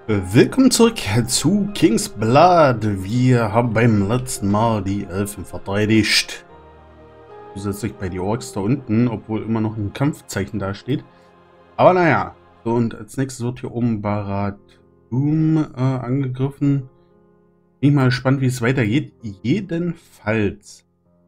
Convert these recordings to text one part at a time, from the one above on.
Willkommen zurück zu King's Blood. Wir haben beim letzten Mal die Elfen verteidigt. Zusätzlich bei die Orks da unten, obwohl immer noch ein Kampfzeichen da steht. Aber naja. So, und als nächstes wird hier oben Barad-dûm angegriffen. Bin ich mal gespannt, wie es weitergeht. Jedenfalls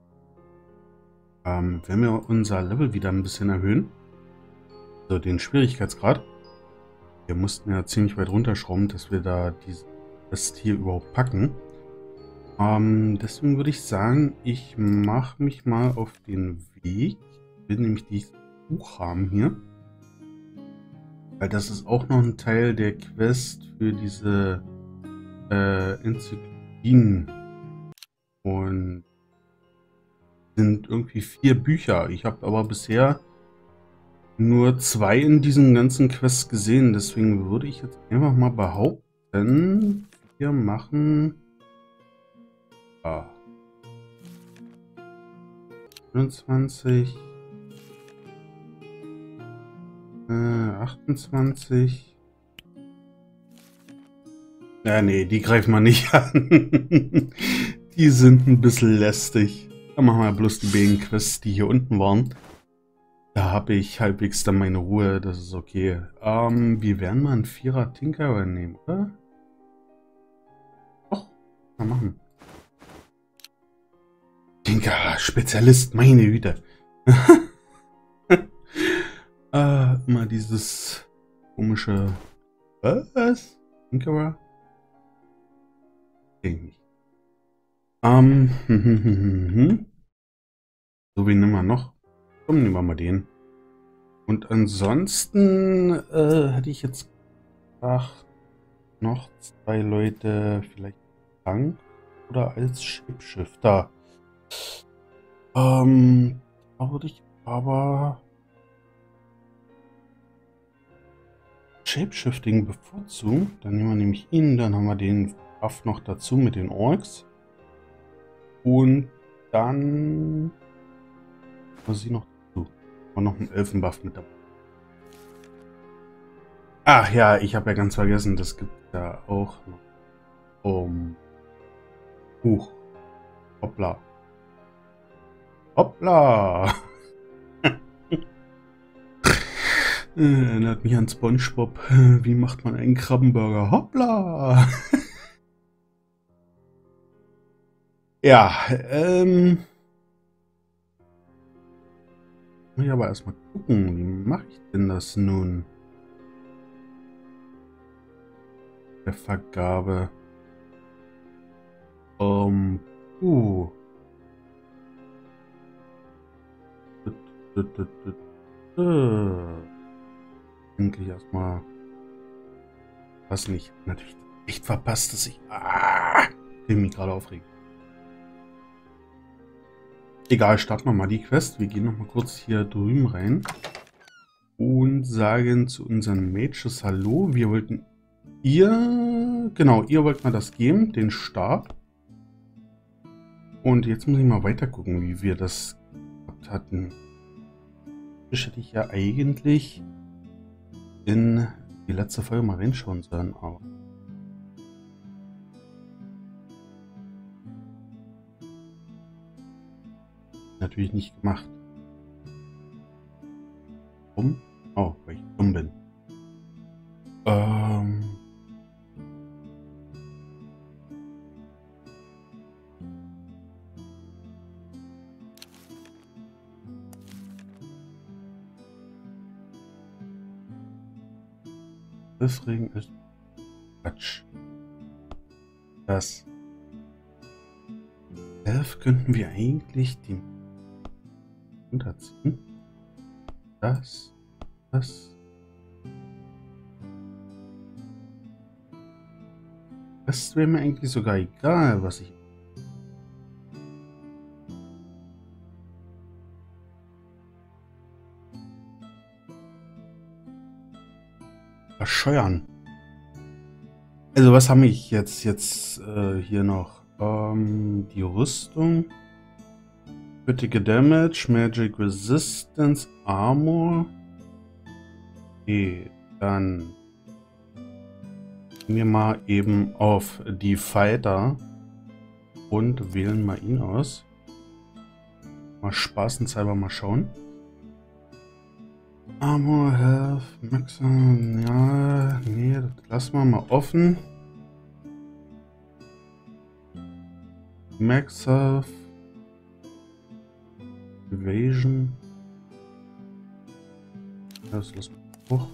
werden wir unser Level wieder ein bisschen erhöhen. Also den Schwierigkeitsgrad. Wir mussten ja ziemlich weit runterschrauben, dass wir da das hier überhaupt packen. Deswegen würde ich sagen, ich mache mich mal auf den Weg. Ich will nämlich dieses Buch haben hier. Weil das ist auch noch ein Teil der Quest für diese Enzyklopädien. Und sind irgendwie 4 Bücher. Ich habe aber bisher nur 2 in diesen ganzen Quests gesehen. Deswegen würde ich jetzt einfach mal behaupten, wir machen 29, 28. Ja, nee, die greifen wir nicht an. Die sind ein bisschen lästig. Dann machen wir bloß die beiden Quests, die hier unten waren. Da habe ich halbwegs dann meine Ruhe, das ist okay. Wir werden mal einen 4er Tinkerer nehmen, oder? Doch, mal machen. Tinkerer, Spezialist, meine Güte. Immer dieses komische... Was? Tinkerer? Denke nicht. So, wen nehmen wir noch? Komm, nehmen wir mal den. Und ansonsten hätte ich jetzt gedacht, noch 2 Leute vielleicht Tank oder als Shapeshifter. Da würde ich aber Shapeshifting bevorzugen. Dann nehmen wir nämlich ihn, dann haben wir den Buff noch dazu mit den Orks. Und dann was sie noch dazu. Und noch einen Elfenbuff mit dabei. Ach ja, ich habe ja ganz vergessen, das gibt ja auch noch Huch. Hoppla. Hoppla. Erinnert mich an SpongeBob. Wie macht man einen Krabbenburger? Hoppla. Ja, muss ich aber erstmal gucken, wie mache ich denn das nun? Der Vergabe. Endlich erstmal. Was nicht? Natürlich echt verpasst, dass ich. Ich mich gerade aufregen. Egal, starten wir mal die Quest. Wir gehen noch mal kurz hier drüben rein. Und sagen zu unseren Mages Hallo. Wir wollten ihr. Genau, ihr wollt mal das geben, den Stab. Und jetzt muss ich mal weiter gucken, wie wir das gehabt hatten. Das hätte ich ja eigentlich in die letzte Folge mal reinschauen sollen, aber. Natürlich nicht gemacht. Warum? Oh, weil ich dumm bin. Deswegen ist Quatsch. Das Elf könnten wir eigentlich die unterziehen. Das. Das wäre mir eigentlich sogar egal, was ich. Verscheuern. Also was habe ich jetzt hier noch? Die Rüstung. Critical Damage, Magic Resistance, Armor. Okay, dann Gehen wir mal eben auf die Fighter und wählen mal ihn aus. Mal spaßenshalber mal schauen. Armor, Health, Maximum, ja, nee, das lassen wir mal offen. Max Health, Evasion. Das lassen wir hoch.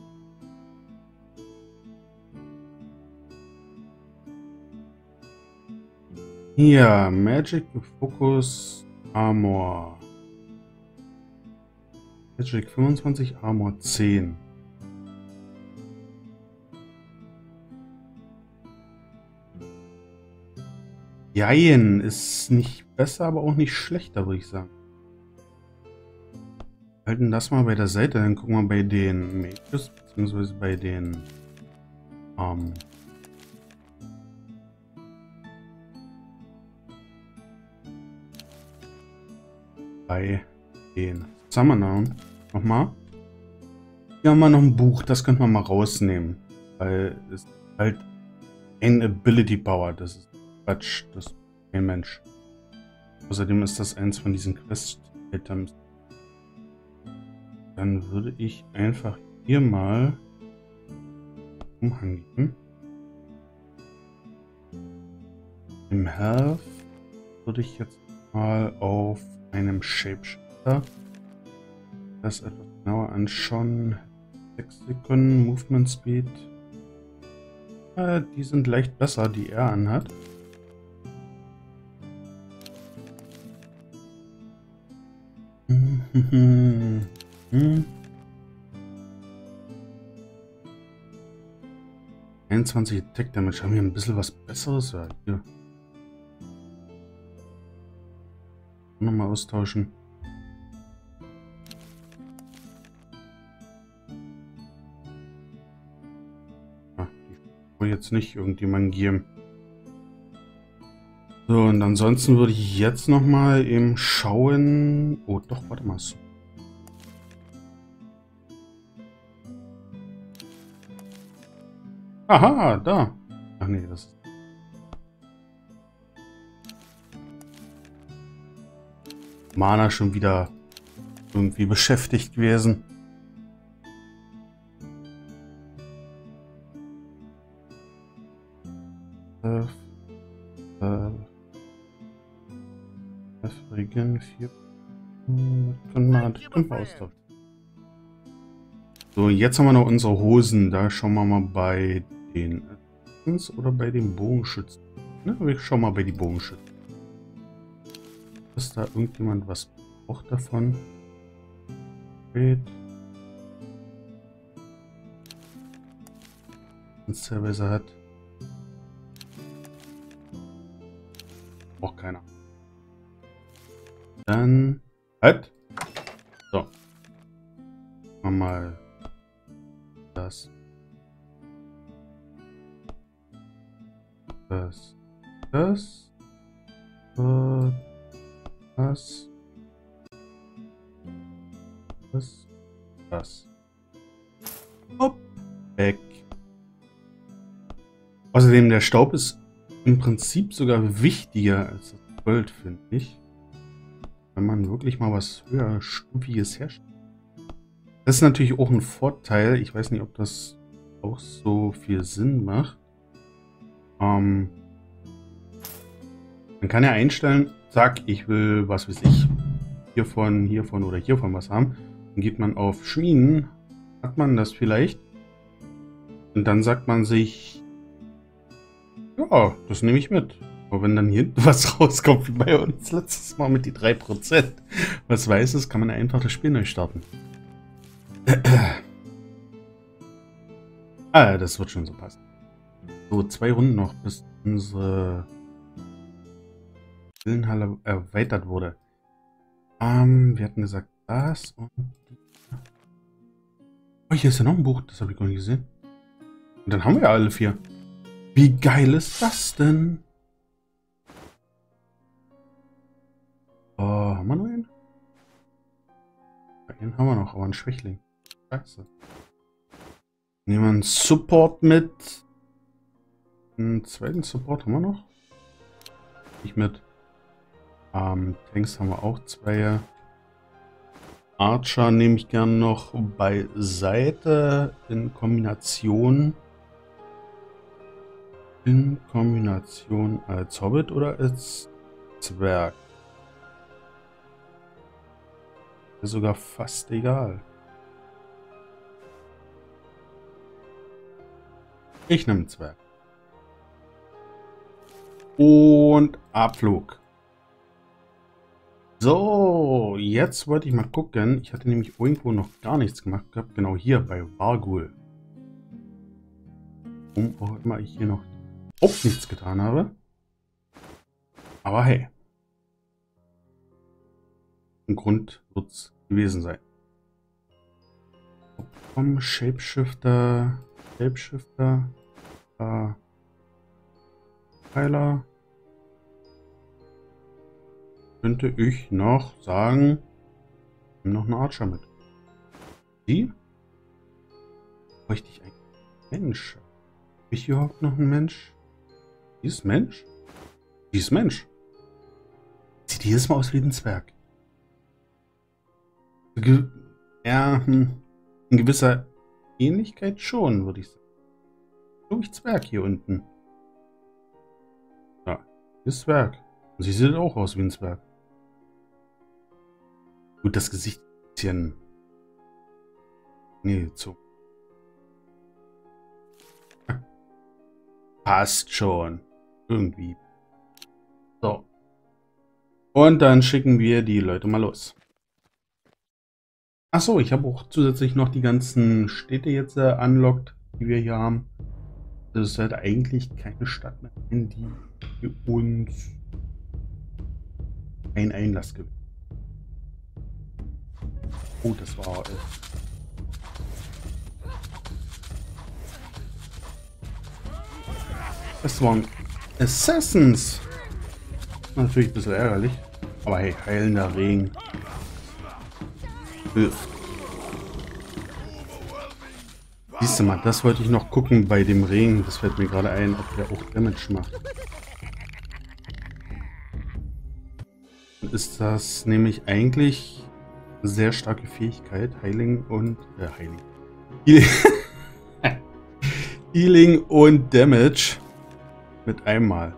Hier, Magic, Focus, Armor. Magic 25, Armor 10. Jein, ist nicht besser, aber auch nicht schlechter, würde ich sagen. Halten das mal bei der Seite, dann gucken wir bei den Mages, beziehungsweise bei den Summonern nochmal. Hier haben wir noch ein Buch, das könnte man mal rausnehmen, weil es halt ein Ability Power, das ist Quatsch, das ist kein Mensch. Außerdem ist das eins von diesen Quest-Items. Dann würde ich einfach hier mal Umhang geben. Im Health würde ich jetzt mal auf einem Shapeshifter das etwas genauer anschauen. 6 Sekunden Movement Speed. Die sind leicht besser, die er anhat. Hm. 21 Attack Damage. Haben wir ein bisschen was Besseres? Ja, hier. Nochmal austauschen. Die will jetzt nicht irgendjemand geben. So, und ansonsten würde ich jetzt nochmal eben schauen. Oh, doch, warte mal. Aha, da. Ach nee, das ist... Mana schon wieder irgendwie beschäftigt gewesen. Regen 4. Können wir austauschen. So, jetzt haben wir noch unsere Hosen. Da schauen wir mal bei den oder bei den Bogenschützen. Ne, wir schauen mal bei den Bogenschützen. Ist da irgendjemand was braucht davon? Teilweise hat. Braucht keiner. Dann halt. So. Machen wir mal das. Das. Das. Das. Das. Das. Hopp. Weg. Außerdem, der Staub ist im Prinzip sogar wichtiger als das Gold, finde ich. Wenn man wirklich mal was höherstufiges herstellt. Das ist natürlich auch ein Vorteil. Ich weiß nicht, ob das auch so viel Sinn macht. Man kann ja einstellen, zack, ich will, was weiß ich, hiervon oder hiervon was haben. Dann geht man auf Schmieden, hat man das vielleicht. Und dann sagt man sich, ja, das nehme ich mit. Aber wenn dann hier hinten was rauskommt, wie bei uns letztes Mal mit die 3%, was weiß es, kann man einfach das Spiel neu starten. Das wird schon so passen. So, 2 Runden noch, bis unsere Villenhalle erweitert wurde. Wir hatten gesagt, das und... Oh, hier ist ja noch ein Buch, das habe ich gar nicht gesehen. Und dann haben wir ja alle 4. Wie geil ist das denn? Haben wir noch einen? Einen haben wir noch, aber einen Schwächling. Scheiße. Nehmen wir einen Support mit. Einen zweiten Support haben wir noch. Nicht mit. Tanks haben wir auch zwei. Archer nehme ich gerne noch beiseite in Kombination. In Kombination als Hobbit oder als Zwerg. Ist sogar fast egal. Ich nehme einen Zwerg. Und Abflug. So, jetzt wollte ich mal gucken. Ich hatte nämlich irgendwo noch gar nichts gemacht gehabt. Genau hier bei Vargul. Warum auch immer ich hier noch auch nichts getan habe. Aber hey. Ein Grund wird es gewesen sein. Komm, Shapeshifter. Shapeshifter. Heiler. Könnte ich noch sagen, nimm noch eine Archer mit. Die? Bräuchte ich eigentlich einen Mensch? Habe ich überhaupt noch einen Mensch? Die ist Mensch? Die ist Mensch. Sieht jedes Mal aus wie ein Zwerg. Ja, in gewisser Ähnlichkeit schon, würde ich sagen. Glaube ich Zwerg hier unten. Ja, hier ist Zwerg. Und sie sieht auch aus wie ein Zwerg. Gut, das Gesicht ist ein bisschen... Nee, so. Passt schon. Irgendwie. So. Und dann schicken wir die Leute mal los. Achso, ich habe auch zusätzlich noch die ganzen Städte jetzt unlocked, die wir hier haben. Das ist halt eigentlich keine Stadt mehr, in die für uns einen Einlass gibt. Oh, das war... Das waren Assassins. Natürlich ein bisschen ärgerlich. Aber hey, heilender Regen. Hilft. Siehst du mal, das wollte ich noch gucken bei dem Regen. Das fällt mir gerade ein, ob der auch Damage macht. Dann ist das nämlich eigentlich eine sehr starke Fähigkeit. Healing und... Healing. Healing und Damage. Mit einmal.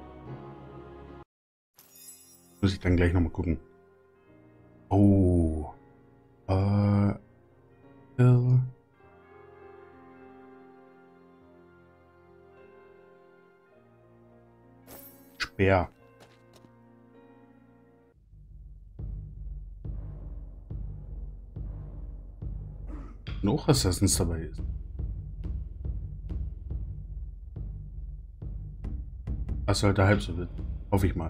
Muss ich dann gleich nochmal gucken. Oh. Speer. Noch Assassins dabei ist. Das sollte halb so wird. Hoffe ich mal.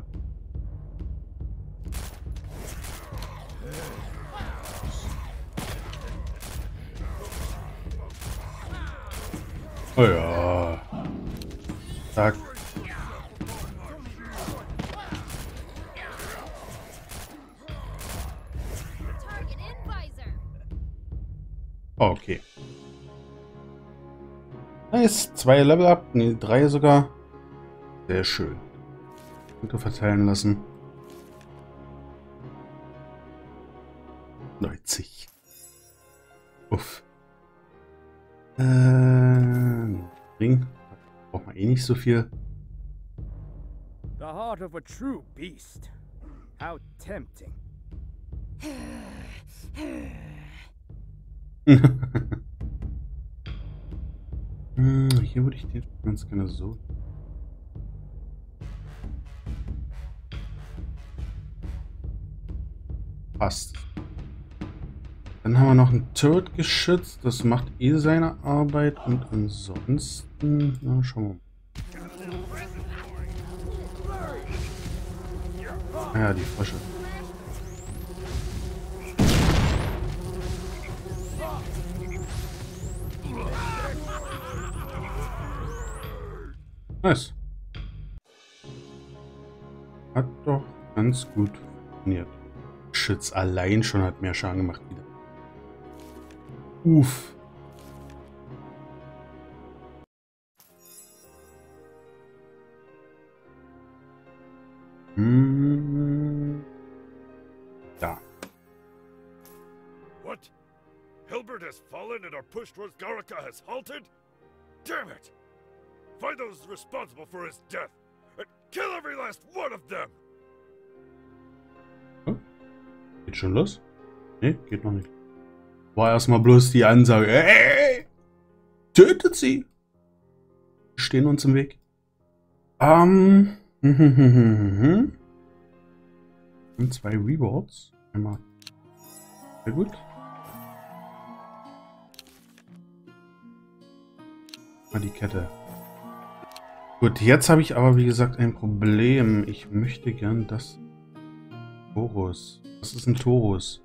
Oh ja. Zack. Okay. Nice. 2 Level up. Ne, 3 sogar. Sehr schön. Punkte verteilen lassen. 90. Uff. Ring. Braucht man eh nicht so viel. The heart of a true beast. How tempting. Hier würde ich den ganz gerne so. Passt. Dann haben wir noch ein Turret-Geschütz. Das macht eh seine Arbeit. Und ansonsten... Na, schauen wir mal. Ah ja, die Frösche. Nice. Hat doch ganz gut funktioniert. Schütz allein schon hat mehr Schaden gemacht wieder. Uff. Da. What? Hilbert has fallen and our push towards Garaka has halted? Damn it! Find those responsible for his death and kill every last one of them! Oh. Geht schon los? Nee, geht noch nicht. War erstmal bloß die Ansage. Hey, tötet sie! Wir stehen uns im Weg. Und 2 Rewards. Einmal. Sehr gut. Mal die Kette. Gut, jetzt habe ich aber wie gesagt ein Problem. Ich möchte gern das Torus. Was ist ein Torus?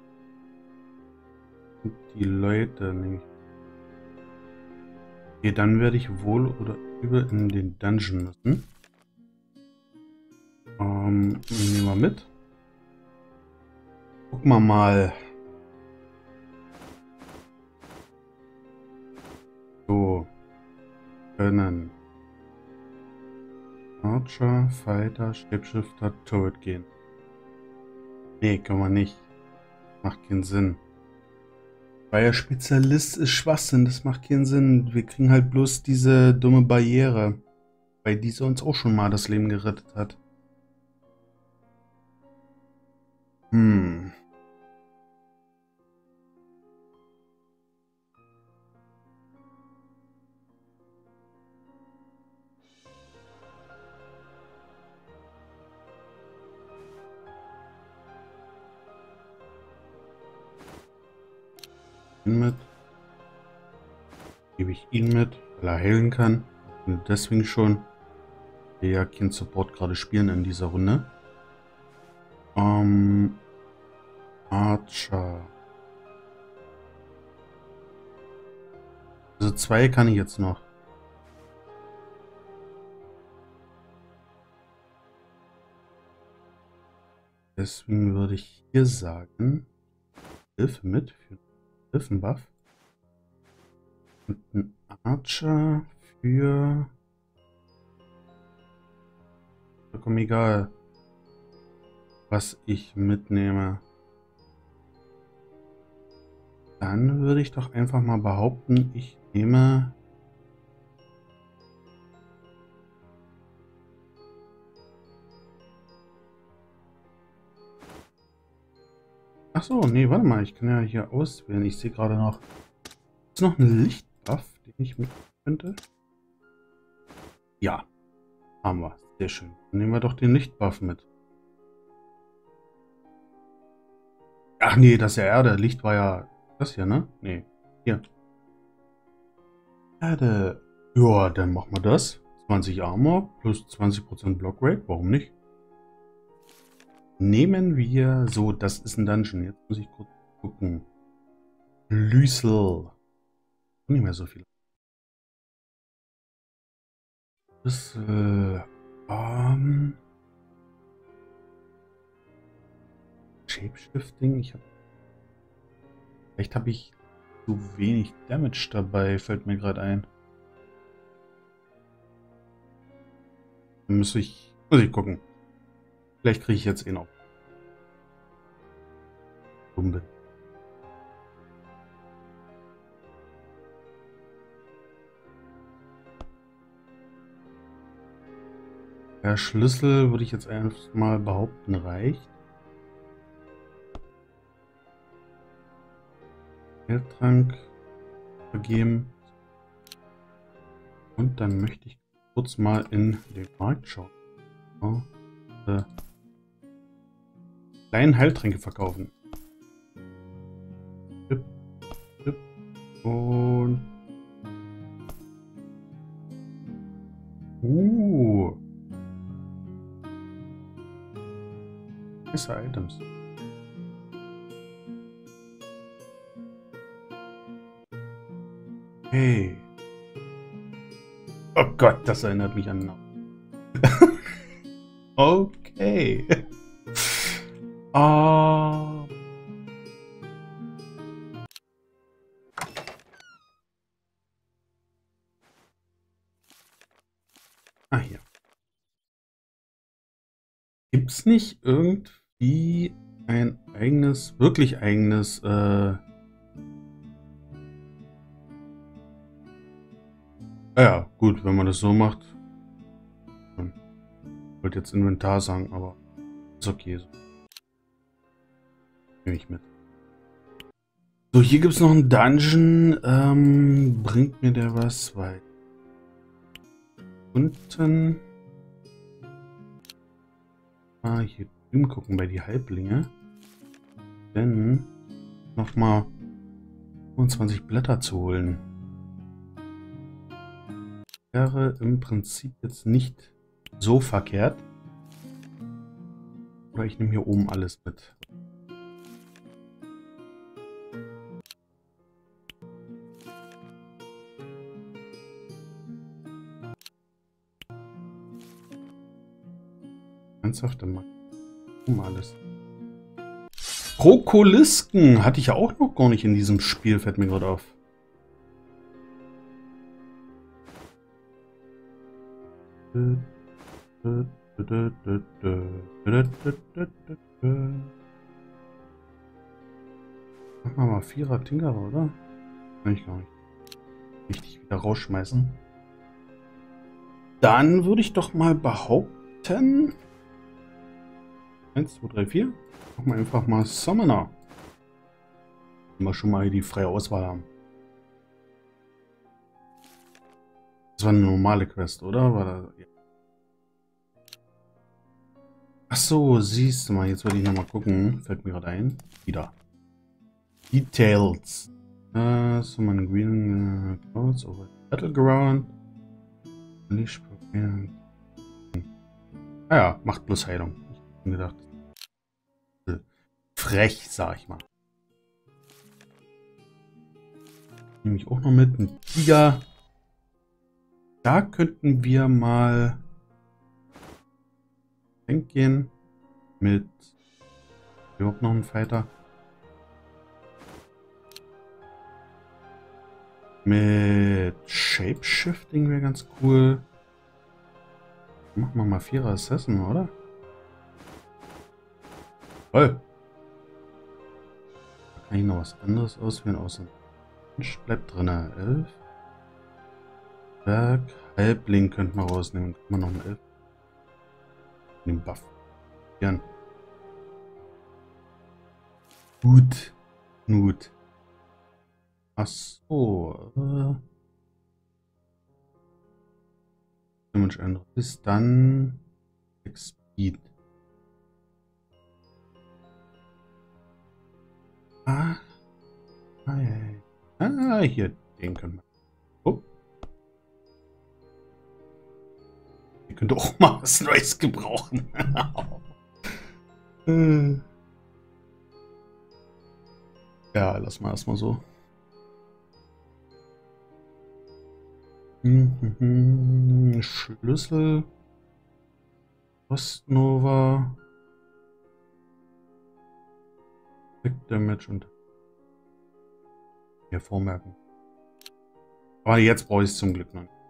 Die Leute nämlich. Okay, dann werde ich wohl oder übel in den Dungeon müssen. Nehmen wir mit. Gucken wir mal. So. Können Archer, Fighter, Shapeshifter, Turret gehen. Nee, kann man nicht. Macht keinen Sinn. Weil der Spezialist ist Schwachsinn, das macht keinen Sinn. Wir kriegen halt bloß diese dumme Barriere. Weil diese uns auch schon mal das Leben gerettet hat. Ihn mit. Gebe ich ihn mit, weil er heilen kann. Und deswegen schon. Wir ja keinen Support gerade spielen in dieser Runde. Archer. Also 2 kann ich jetzt noch. Deswegen würde ich hier sagen, Hilfe mit für Hilfenbuff. Und ein Archer für... Vollkommen egal, was ich mitnehme. Dann würde ich doch einfach mal behaupten, ich nehme... Ach so, nee, warte mal, ich kann ja hier auswählen. Ich sehe gerade noch... Ist noch ein Lichtbuff, den ich mitnehmen könnte? Ja, haben wir. Sehr schön. Dann nehmen wir doch den Lichtbuff mit. Ach nee, das ist ja Erde. Licht war ja das hier, ne? Nee, hier. Erde. Ja, dann machen wir das. 20 Armor plus 20% Block Rate. Warum nicht? Nehmen wir... So, das ist ein Dungeon. Jetzt muss ich kurz gucken. Lüsel. Nicht mehr so viel. Schlüssel. Shapeshifting. Vielleicht habe ich zu wenig Damage dabei, fällt mir gerade ein. Dann muss ich gucken. Vielleicht kriege ich jetzt noch. Dumm bin. Der Schlüssel würde ich jetzt einfach mal behaupten reicht. Geldtrank vergeben. Und dann möchte ich kurz mal in den Markt schauen. Oh, kleinen Heiltränke verkaufen. Und nice Items. Hey. Oh Gott, das erinnert mich an... Okay. Hier. Gibt es nicht irgendwie ein eigenes, wirklich eigenes, ja, gut, wenn man das so macht. Ich wollte jetzt Inventar sagen, aber ist okay. So. Nehme ich mit. So, hier gibt es noch einen Dungeon. Bringt mir der was? Weil unten. Hier drüben gucken bei die Halblinge. Denn nochmal 25 Blätter zu holen. Wäre im Prinzip jetzt nicht so verkehrt. Oder ich nehme hier oben alles mit. Ernsthafte Mann. Alles. Krokolisken hatte ich ja auch noch gar nicht in diesem Spiel, fällt mir gerade auf. Machen wir mal 4er Tinkerer, oder? Kann ich gar nicht. Richtig wieder rausschmeißen. Dann würde ich doch mal behaupten. 1, 2, 3, 4. Machen wir einfach mal Summoner. Wenn wir schon mal die freie Auswahl haben. Das war eine normale Quest, oder? War das, ja. Ach so, siehst du mal. Jetzt werde ich nochmal gucken. Fällt mir gerade ein. Wieder. Details. Summon green clouds over battleground. Ah ja, macht bloß Heilung. Ich hab gedacht. Frech, sag ich mal. Nehme ich auch noch mit. Ein Tiger. Da könnten wir mal gehen mit überhaupt noch einen Fighter. Mit Shapeshifting wäre ganz cool. Machen wir mal 4er Assassin, oder? Toll. Da kann ich noch was anderes auswählen, außer Mensch bleibt drin. 11. Berg. Halbling könnten wir rausnehmen. Können wir noch einen 11. Den Buff. Gern. Gut. Gut. Ach so. Damage ändern. Bis dann. Speed. Ah. Hier. Den können wir. Oh. Ihr könnt auch mal was Neues gebrauchen. Ja, lass mal erstmal so. Schlüssel. Postnova. Quick Damage und hier vormerken. Aber jetzt brauche ich es zum Glück noch nicht.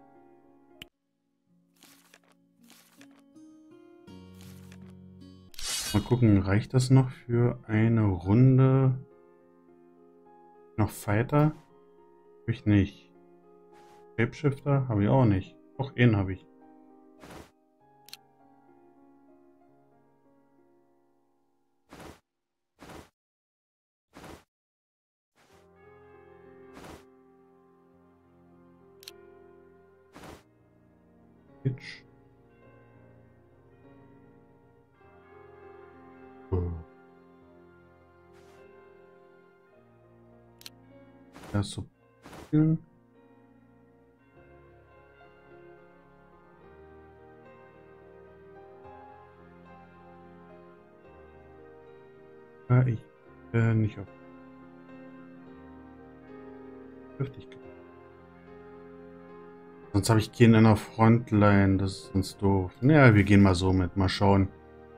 Mal gucken, reicht das noch für eine Runde? Noch Fighter? Habe ich nicht. Shapeshifter? Habe ich auch nicht. Doch, einen habe ich. Pitch. Ja, so. Ja, ich nicht auf Heftigkeit. Sonst habe ich keinen in der Frontline, das ist sonst doof. Naja, wir gehen mal so mit, mal schauen.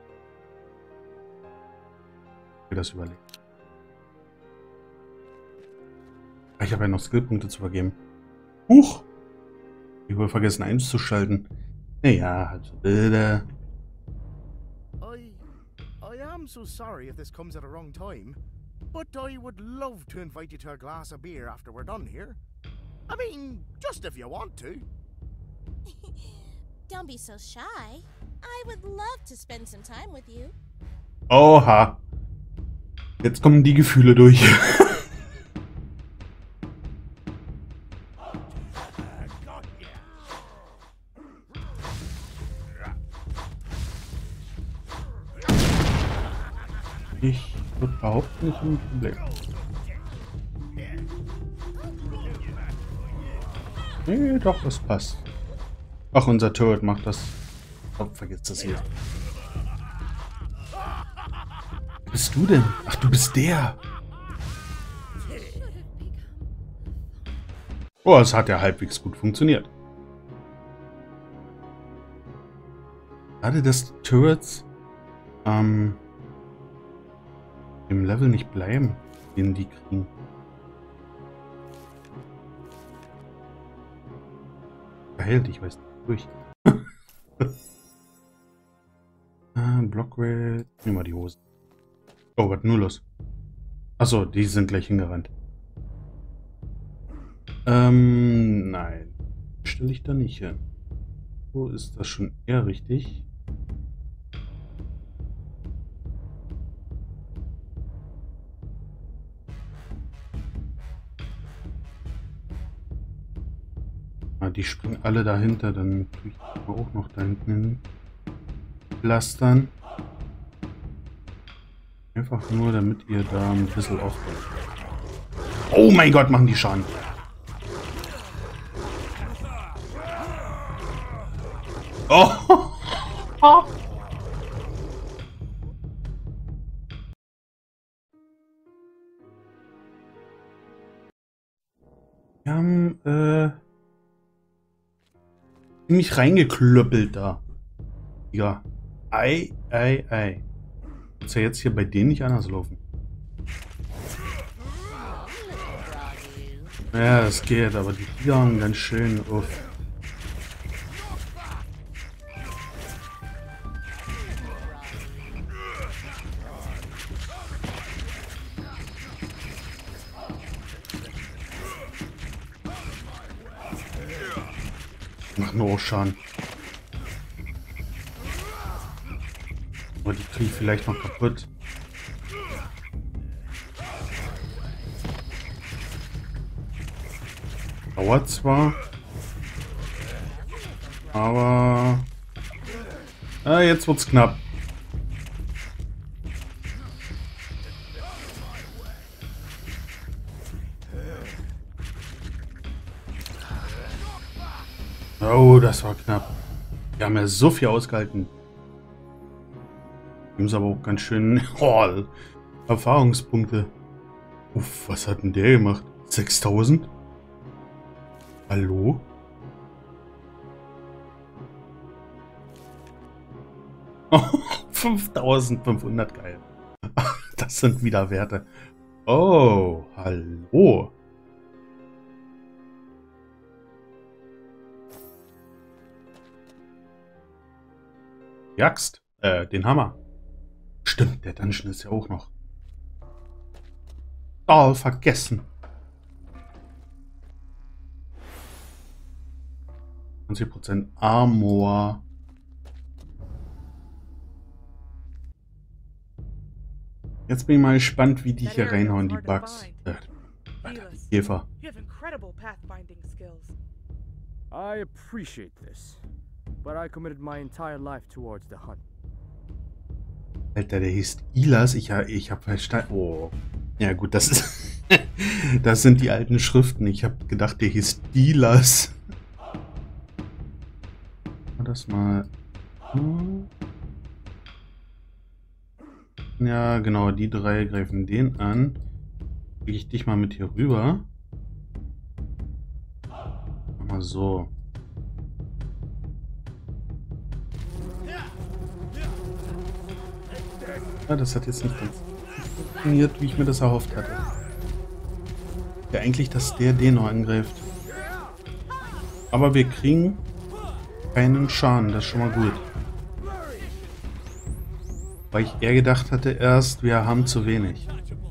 Wie das überlegt. Ich habe ja noch Skillpunkte zu vergeben. Huch! Ich habe vergessen einzuschalten. Naja, also Bilder. I'm so sorry if this comes at a wrong time, but I would love to invite you to a glass of beer after we're done here. I mean, just if you want to. Don't be so shy. I would love to spend some time with you. Oha. Jetzt kommen die Gefühle durch. Ich würde behaupten, ich habe ein Problem. Nee, doch, das passt. Ach, unser Turret macht das. Oh, vergiss das hier. Wer bist du denn? Ach, du bist der. Oh, es hat ja halbwegs gut funktioniert. Schade, dass die Turrets im Level nicht bleiben, den die kriegen. Verhält, ich weiß nicht, durch. Blockrail. Nehmen wir die Hose. Oh, was nur los? Achso, die sind gleich hingerannt. Nein. Stelle ich da nicht hin. So ist das schon eher richtig. Die springen alle dahinter, dann tue ich auch noch da hinten hin. Pflastern. Einfach nur, damit ihr da ein bisschen aufbaut. Oh mein Gott, machen die Schaden. Oh! Wir haben, ziemlich reingeklöppelt da. Ja. Ei, ei, ei. Muss ja jetzt hier bei denen nicht anders laufen. Ja, das geht, aber die jagen ganz schön auf. Macht nur auch Schaden. Aber die kriege ich vielleicht noch kaputt. Dauert zwar. Aber... jetzt wird's knapp. Oh, das war knapp. Wir haben ja so viel ausgehalten. Wir haben aber auch ganz schön Erfahrungspunkte. Uff, was hat denn der gemacht? 6000? Hallo? Oh, 5500, geil. Das sind wieder Werte. Oh, hallo. Die Axt, den Hammer. Stimmt, der Dungeon ist ja auch noch. Oh, vergessen. 20% Armor. Jetzt bin ich mal gespannt, wie die hier reinhauen, die Bugs. Die Käfer. I appreciate this, but I committed my entire life towards the hunt. Alter, der hieß Ilas. Ich hab verstanden. Oh. Ja gut, das ist... das sind die alten Schriften. Ich habe gedacht, der hieß Ilas. Das mal... Ja, genau, die drei greifen den an. Kriege ich dich mal mit hier rüber. Mach mal so. Ja, das hat jetzt nicht ganz funktioniert, wie ich mir das erhofft hatte. Ja, eigentlich, dass der den noch angreift. Aber wir kriegen keinen Schaden, das ist schon mal gut. Weil ich eher gedacht hatte erst, wir haben zu wenig.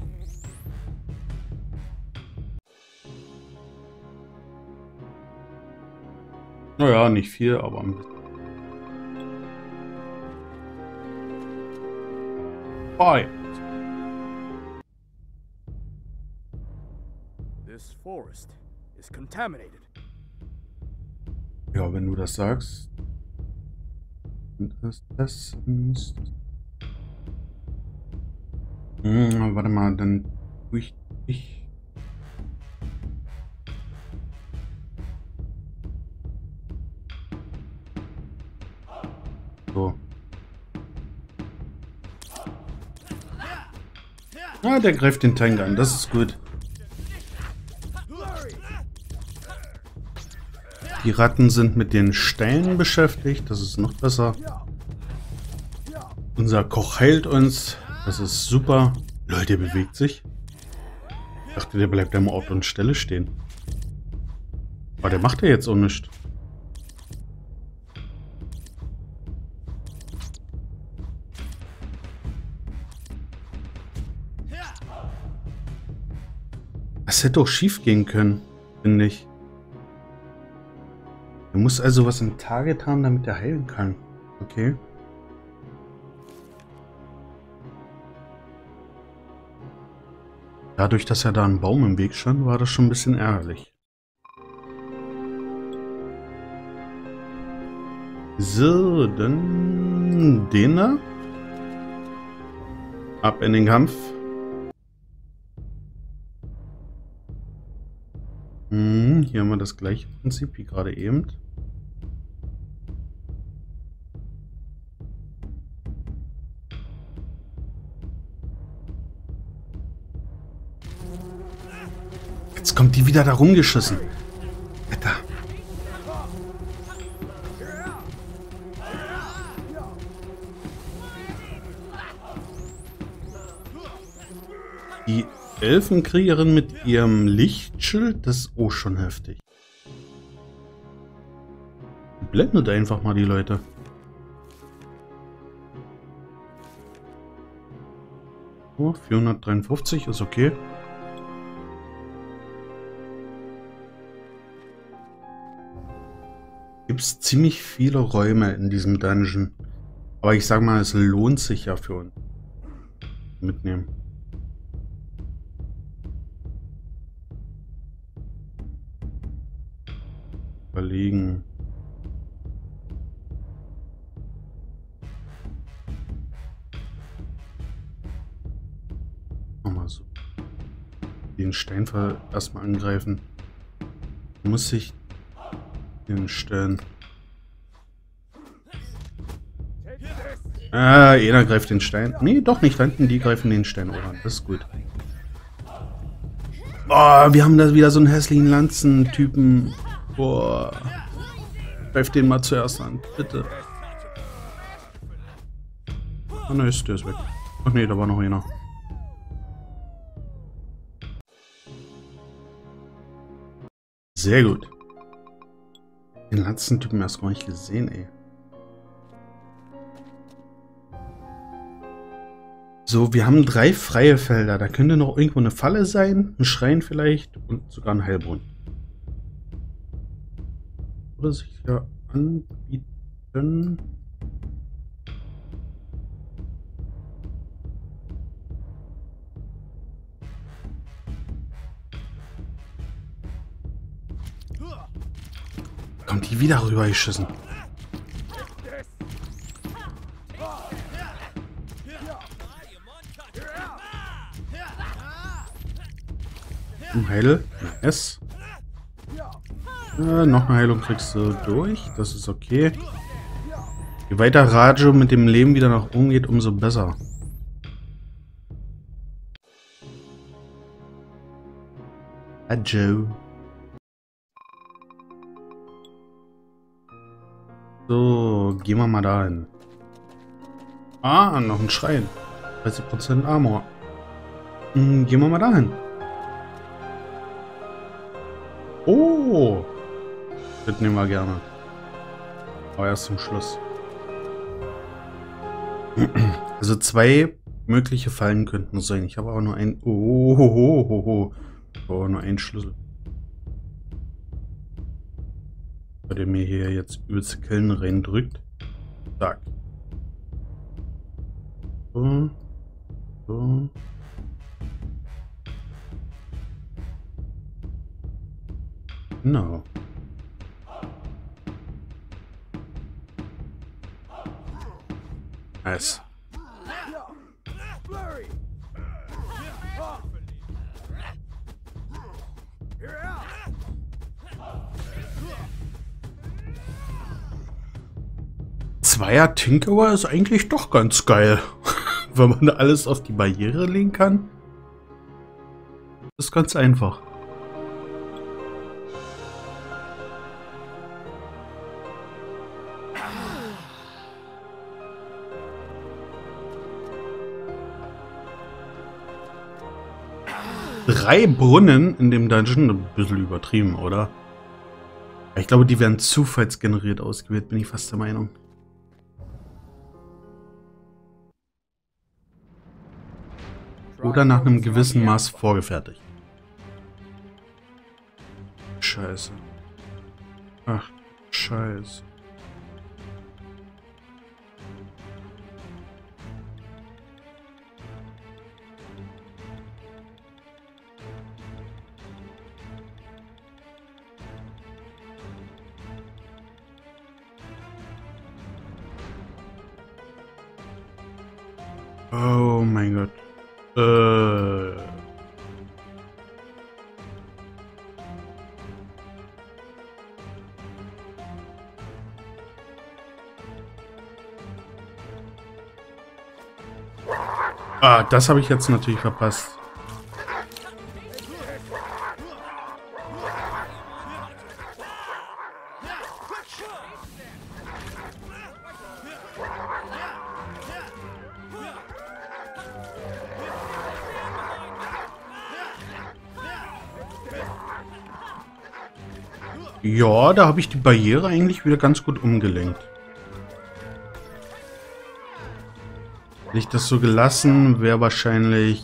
Naja, nicht viel, aber ein bisschen. Bye. This forest is contaminated. Ja, wenn du das sagst. Das ist... warte mal, dann tue ich dich. So. Ah, der greift den Tank an, das ist gut. Die Ratten sind mit den Steinen beschäftigt, das ist noch besser. Unser Koch heilt uns, das ist super. Leute, der bewegt sich. Ich dachte, der bleibt am Ort und Stelle stehen. Aber der macht ja jetzt auch nichts. Das hätte auch schief gehen können, finde ich. Er muss also was im Target haben, damit er heilen kann. Okay. Dadurch, dass er da ein Baum im Weg stand, war das schon ein bisschen ärgerlich. So, dann den da. Ab in den Kampf. Hier haben wir das gleiche Prinzip wie gerade eben. Jetzt kommt die wieder da rumgeschissen. Alter. Die Elfenkriegerin mit ihrem Lichtschild, das ist auch schon heftig. Die blendet einfach mal die Leute. Oh, 453 ist okay. Gibt es ziemlich viele Räume in diesem Dungeon. Aber ich sag mal, es lohnt sich ja für uns. Mitnehmen. Überlegen. Mal so. Den Stein erstmal angreifen. Muss ich den stellen. Jeder greift den Stein. Nee, doch nicht. Da hinten, die greifen den Stein oder? Das ist gut. Oh, wir haben da wieder so einen hässlichen Lanzentypen. Boah. Greif den mal zuerst an, bitte. Oh ne, der ist weg. Ach ne, da war noch einer. Sehr gut. Den Lanzentypen erst gar nicht gesehen, ey. So, wir haben 3 freie Felder. Da könnte noch irgendwo eine Falle sein, ein Schrein vielleicht und sogar ein Heilbrunnen. Würde sich ja anbieten. Kommt die wieder rübergeschissen. Heil. Yes. Noch eine Heilung kriegst du durch. Das ist okay. Je weiter Raju mit dem Leben wieder nach oben geht, umso besser. Raju. So, gehen wir mal dahin. Ah, noch ein Schrein. 30% Armor. Gehen wir mal dahin. Oh! Das nehmen wir gerne. Aber erst zum Schluss. Also 2 mögliche Fallen könnten es sein. Ich habe aber nur ein... Oh, nur einen Schlüssel. Weil der mir hier jetzt übelst Kellen reindrückt. Zack. So. So. Genau. Nice. Flurry! You're out! Zweier Tinkerer ist eigentlich doch ganz geil. Wenn man alles auf die Barriere legen kann. Das ist ganz einfach. Drei Brunnen in dem Dungeon, ein bisschen übertrieben, oder? Ich glaube, die werden zufallsgeneriert ausgewählt, bin ich fast der Meinung. Oder nach einem gewissen Maß vorgefertigt. Scheiße. Ach, Scheiße. Oh mein Gott. Ah, das habe ich jetzt natürlich verpasst. Ja, da habe ich die Barriere eigentlich wieder ganz gut umgelenkt. Hätte ich das so gelassen, wäre wahrscheinlich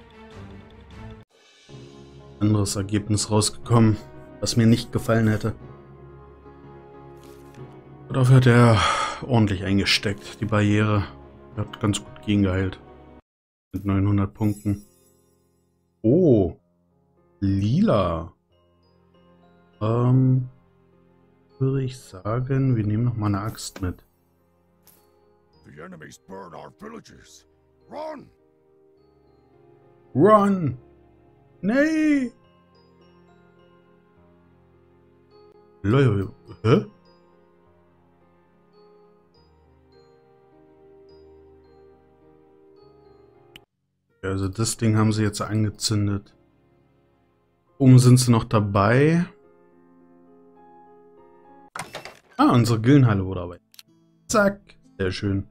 ein anderes Ergebnis rausgekommen, was mir nicht gefallen hätte. Dafür hat er ordentlich eingesteckt, die Barriere. Er hat ganz gut gegengeheilt. Mit 900 Punkten. Oh, lila. Würde ich sagen, wir nehmen noch mal eine Axt mit. The enemies burn our villages. Run! Run! Nee! Leute, hä? Also das Ding haben sie jetzt angezündet. Oben sind sie noch dabei. Ah, unsere Gildenhalle wurde dabei. Zack. Sehr schön.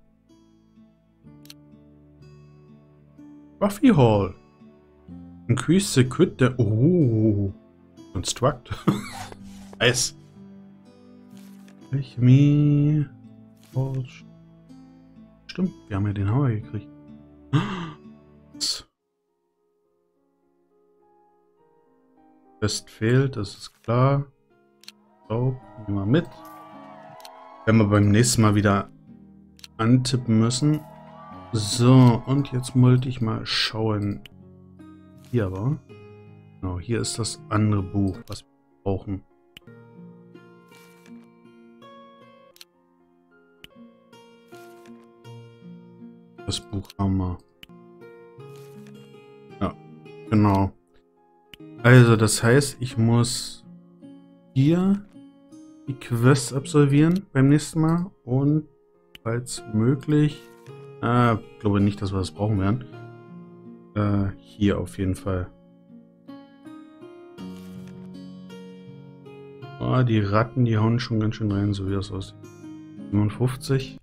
Buffy Hall. Increase the quit der... Oh. Construct. Nice. Me. Stimmt, wir haben ja den Hammer gekriegt. Fest fehlt, das ist klar. So, nehmen wir mit. Werden wir beim nächsten Mal wieder antippen müssen. So, und jetzt wollte ich mal schauen. Hier aber. Genau, hier ist das andere Buch, was wir brauchen. Das Buch haben wir. Ja, genau. Also, das heißt, ich muss hier die Quest absolvieren beim nächsten Mal und falls möglich, ich glaube nicht, dass wir das brauchen werden, hier auf jeden Fall. Oh, die Ratten, die hauen schon ganz schön rein, so wie das aussieht. 57.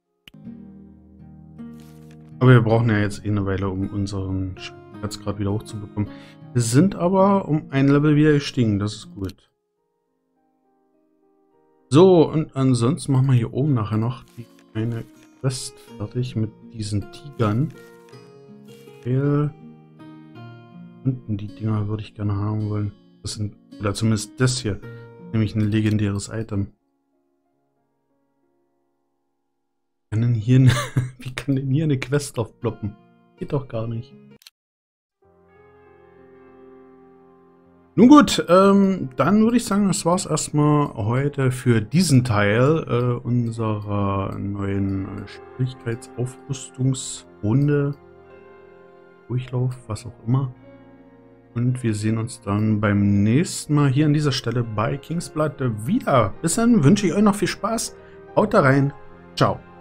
Aber wir brauchen ja jetzt eh eine Weile, um unseren Schwierigkeitsgrad wieder hochzubekommen. Wir sind aber um ein Level wieder gestiegen, das ist gut. So, und ansonsten machen wir hier oben nachher noch die eine Quest fertig mit diesen Tigern. Weil unten die Dinger würde ich gerne haben wollen. Das sind, oder zumindest das hier, nämlich ein legendäres Item. Wie kann denn hier eine Quest aufploppen? Geht doch gar nicht. Nun gut, dann würde ich sagen, das war es erstmal heute für diesen Teil unserer neuen Schwierigkeitsaufrüstungsrunde. Durchlauf, was auch immer. Und wir sehen uns dann beim nächsten Mal hier an dieser Stelle bei Kingsblood wieder. Bis dann wünsche ich euch noch viel Spaß. Haut da rein. Ciao.